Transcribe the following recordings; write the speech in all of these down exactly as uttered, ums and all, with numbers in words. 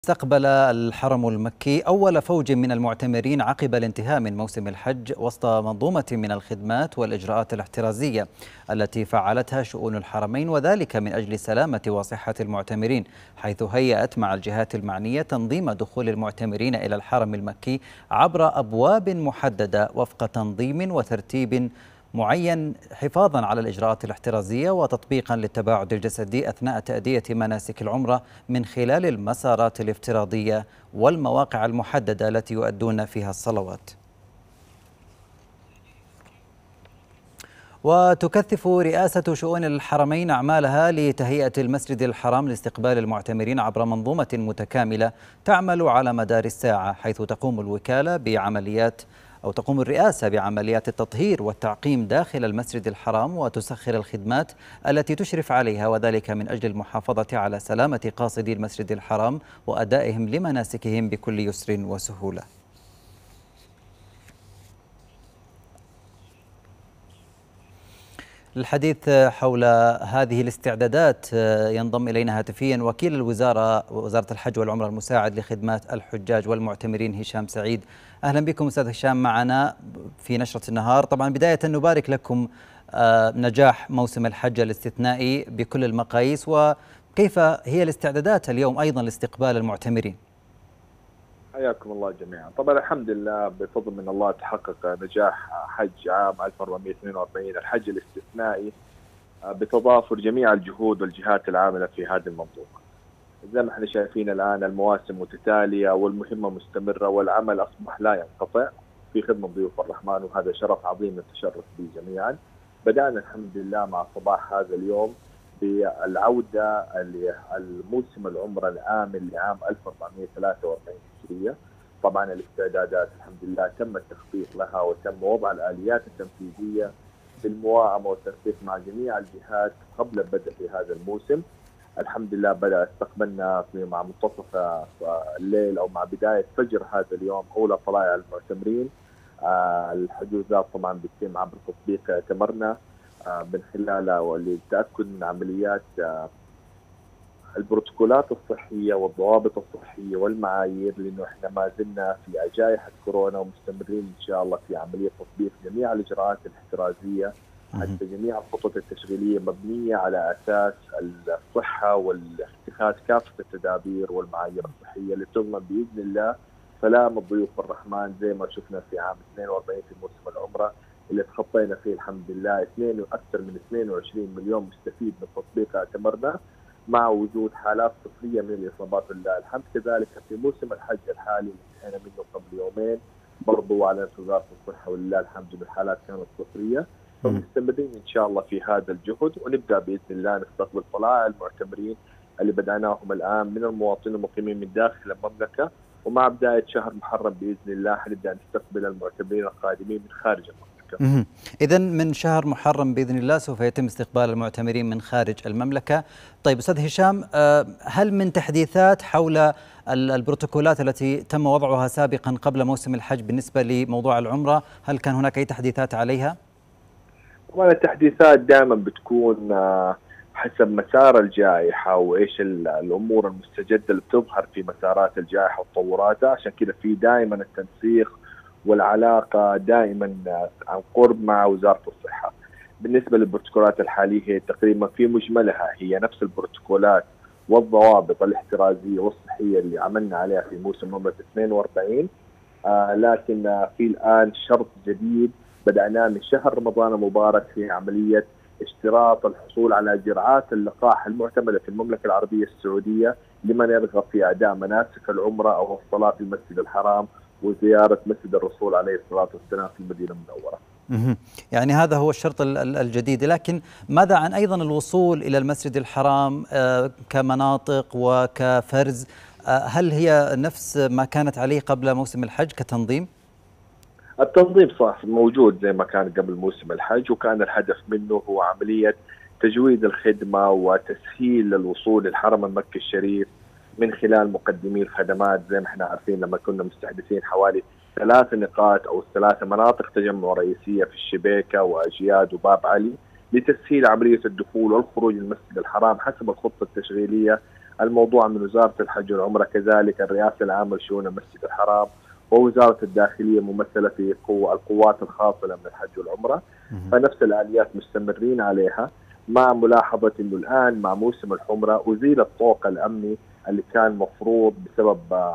استقبل الحرم المكي أول فوج من المعتمرين عقب الانتهاء من موسم الحج وسط منظومة من الخدمات والإجراءات الاحترازية التي فعلتها شؤون الحرمين، وذلك من أجل سلامة وصحة المعتمرين، حيث هيأت مع الجهات المعنية تنظيم دخول المعتمرين إلى الحرم المكي عبر أبواب محددة وفق تنظيم وترتيب معين، حفاظا على الإجراءات الاحترازية وتطبيقا للتباعد الجسدي أثناء تأدية مناسك العمرة من خلال المسارات الافتراضية والمواقع المحددة التي يؤدون فيها الصلوات. وتكثف رئاسة شؤون الحرمين أعمالها لتهيئة المسجد الحرام لاستقبال المعتمرين عبر منظومة متكاملة تعمل على مدار الساعة، حيث تقوم الوكالة بعمليات أو تقوم الرئاسة بعمليات التطهير والتعقيم داخل المسجد الحرام، وتسخر الخدمات التي تشرف عليها، وذلك من أجل المحافظة على سلامة قاصدي المسجد الحرام وأدائهم لمناسكهم بكل يسر وسهولة. للحديث حول هذه الاستعدادات ينضم إلينا هاتفيا وكيل الوزارة وزارة الحج والعمرة المساعد لخدمات الحجاج والمعتمرين هشام سعيد. أهلا بكم أستاذ هشام معنا في نشرة النهار. طبعا بداية نبارك لكم نجاح موسم الحج الاستثنائي بكل المقاييس، وكيف هي الاستعدادات اليوم أيضا لاستقبال المعتمرين؟ حياكم الله جميعا. طبعا الحمد لله بفضل من الله تحقق نجاح حج عام ألف وأربعمئة واثنين وأربعين الحج الاستثنائي بتضافر جميع الجهود والجهات العاملة في هذه المنظومة. زي ما احنا شايفين الآن المواسم متتالية والمهمة مستمرة والعمل أصبح لا ينقطع في خدمة ضيوف الرحمن، وهذا شرف عظيم نتشرف به جميعا. بدأنا الحمد لله مع صباح هذا اليوم بالعودة للموسم العمرة الآمن لعام ألف وأربعمئة وثلاثة وأربعين هجرية. طبعا الاستعدادات الحمد لله تم التخطيط لها وتم وضع الآليات التنفيذية بالمواءمة والتنسيق مع جميع الجهات قبل البدء في هذا الموسم. الحمد لله بدأ استقبلنا مع منتصف الليل أو مع بداية فجر هذا اليوم أولى طلائع المعتمرين. الحجوزات طبعا بتتم عبر تطبيق اعتمرنا من خلاله وللتأكد من عمليات البروتوكولات الصحية والضوابط الصحية والمعايير، لأنه احنا ما زلنا في جائحة كورونا ومستمرين إن شاء الله في عملية تطبيق جميع الإجراءات الاحترازية، حتى جميع الخطط التشغيلية مبنية على أساس الصحة والاتخاذ كافة التدابير والمعايير الصحية اللي تضمن بإذن الله سلامة ضيوف الرحمن، زي ما شفنا في عام اثنين وأربعين في موسم العمرة اللي تخطينا فيه الحمد لله اثنين وأكثر من اثنين وعشرين مليون مستفيد من تطبيق اعتمرنا، مع وجود حالات صفرية من الإصابات لله الحمد. كذلك في موسم الحج الحالي اللي انتهينا منه قبل يومين برضو على وزارة الصحة ولله الحمد الحالات كانت صفرية، فمستمرين إن شاء الله في هذا الجهد، ونبدأ بإذن الله نستقبل طلائع المعتمرين اللي بدأناهم الآن من المواطنين المقيمين من داخل المملكة، ومع بداية شهر محرم بإذن الله حنبدأ نستقبل المعتمرين القادمين من خارج المملكة. إذن من شهر محرم بإذن الله سوف يتم استقبال المعتمرين من خارج المملكة. طيب أستاذ هشام، هل من تحديثات حول البروتوكولات التي تم وضعها سابقا قبل موسم الحج بالنسبة لموضوع العمرة؟ هل كان هناك أي تحديثات عليها؟ طبعا التحديثات دائما بتكون حسب مسار الجائحة وإيش الأمور المستجدة اللي بتظهر في مسارات الجائحة وتطوراتها، عشان كذا في دائما التنسيق والعلاقة دائما عن قرب مع وزارة الصحة. بالنسبة للبروتوكولات الحالية هي تقريبا في مجملها هي نفس البروتوكولات والضوابط الاحترازية والصحية اللي عملنا عليها في موسم عمرة اثنين وأربعين، آه لكن آه في الآن شرط جديد بدأناه من شهر رمضان المبارك في عملية اشتراط الحصول على جرعات اللقاح المعتمدة في المملكة العربية السعودية لمن يرغب في أداء مناسك العمرة أو الصلاة في المسجد الحرام وزيارة مسجد الرسول عليه الصلاة والسلام في المدينة المنورة. يعني هذا هو الشرط الجديد، لكن ماذا عن أيضا الوصول إلى المسجد الحرام كمناطق وكفرز؟ هل هي نفس ما كانت عليه قبل موسم الحج كتنظيم؟ التنظيم صح موجود زي ما كان قبل موسم الحج، وكان الهدف منه هو عملية تجويد الخدمة وتسهيل الوصول للحرم المكي الشريف من خلال مقدمي الخدمات. زي ما احنا عارفين لما كنا مستحدثين حوالي ثلاث نقاط أو ثلاث مناطق تجمع رئيسية في الشبيكة وأجياد وباب علي لتسهيل عملية الدخول والخروج من المسجد الحرام حسب الخطة التشغيلية الموضوع من وزارة الحج والعمرة، كذلك الرئاسة العامة لشؤون المسجد الحرام، ووزارة الداخلية ممثلة في قوة القوات الخاصة من الحج والعمرة. فنفس الآليات مستمرين عليها، مع ملاحظة أنه الآن مع موسم الحمرة أزيل الطوق الأمني اللي كان مفروض بسبب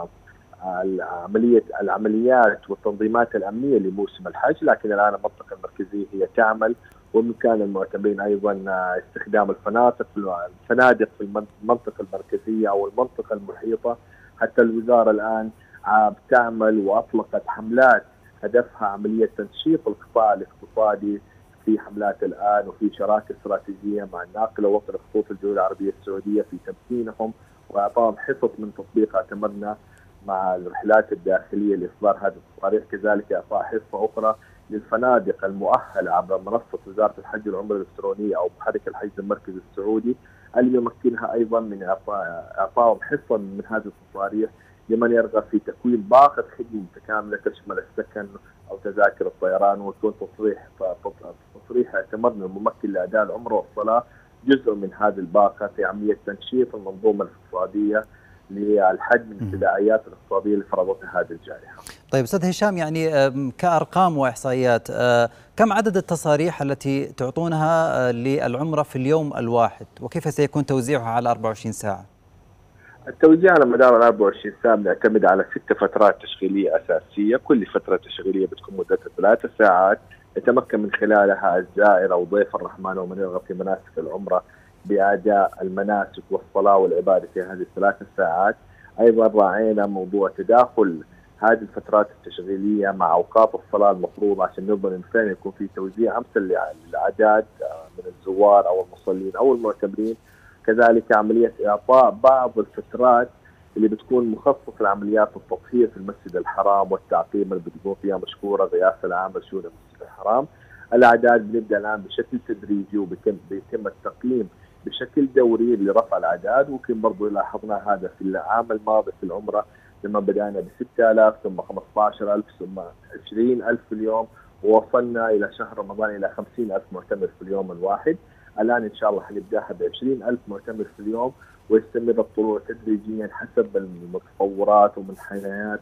العملية العمليات والتنظيمات الأمنية لموسم الحج، لكن الآن المنطقة المركزية هي تعمل، وبإمكان المعتمرين أيضا استخدام الفنادق الفنادق في المنطقة المركزية أو المنطقة المحيطة. حتى الوزارة الآن بتعمل وأطلقت حملات هدفها عملية تنشيط القطاع الاقتصادي في حملات الآن، وفي شراكة استراتيجية مع الناقلة ووطن الخطوط الجوية العربية السعودية في تمكينهم وإعطائهم حصص من تطبيق اعتمدنا مع الرحلات الداخلية لإصدار هذه التصاريح، كذلك إعطاء حصة أخرى للفنادق المؤهلة عبر منصة وزارة الحج والعمرة الإلكترونية أو محرك الحجز المركزي السعودي، اللي يمكنها أيضا من إعطاء إعطائهم حصة من هذه التصاريح لمن يرغب في تكوين باقة خدمة متكاملة تشمل السكن أو تذاكر الطيران، ويكون تصريح تصريح اعتمدنا الممكن لأداء العمرة والصلاة جزء من هذه الباقة في عملية تنشيط المنظومة الاقتصادية للحج من التداعيات الاقتصادية اللي فرضتها هذه الجائحة. طيب أستاذ هشام، يعني كأرقام وإحصائيات، كم عدد التصاريح التي تعطونها للعمرة في اليوم الواحد، وكيف سيكون توزيعها على أربعة وعشرين ساعة؟ التوزيع على مدار أربعة وعشرين ساعة بنعتمد على ست فترات تشغيلية أساسية، كل فترة تشغيلية بتكون مدتها ثلاث ساعات يتمكن من خلالها الزائر أو ضيف الرحمن ومن يرغب في مناسك العمرة بأداء المناسك والصلاة والعبادة في هذه الثلاث ساعات. أيضا راعينا موضوع تداخل هذه الفترات التشغيلية مع أوقات الصلاة المفروضة عشان نضمن إن فعلا يكون في توزيع أمثل للأعداد من الزوار أو المصلين أو المعتمرين. كذلك عملية إعطاء بعض الفترات اللي بتكون مخصصة لعمليات التطهير في المسجد الحرام والتعقيم اللي بتكون فيها مشكورة الرئاسة العامة لشؤون المسجد الحرام. الأعداد بنبدأ الآن بشكل تدريجي وبيتم بيتم التقييم بشكل دوري لرفع الأعداد، ويمكن برضو لاحظنا هذا في العام الماضي في العمرة لما بدأنا ب ستة آلاف ثم خمسة عشر ألف ثم عشرين ألف في اليوم، ووصلنا إلى شهر رمضان إلى خمسين ألف معتمر في اليوم الواحد. الآن إن شاء الله حنبدأها ب عشرين ألف معتمر في اليوم، ويستمر الطلوع تدريجيا حسب المتطورات ومنحنيات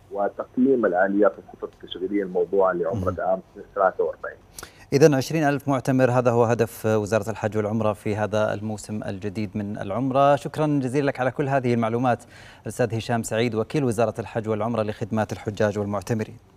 وتقييم الآليات والخطط التشغيلية الموضوعة لعمرة عام ثلاثة وأربعين. إذن عشرين ألف معتمر، هذا هو هدف وزارة الحج والعمرة في هذا الموسم الجديد من العمرة. شكرا جزيلا لك على كل هذه المعلومات الأستاذ هشام سعيد، وكيل وزارة الحج والعمرة لخدمات الحجاج والمعتمرين.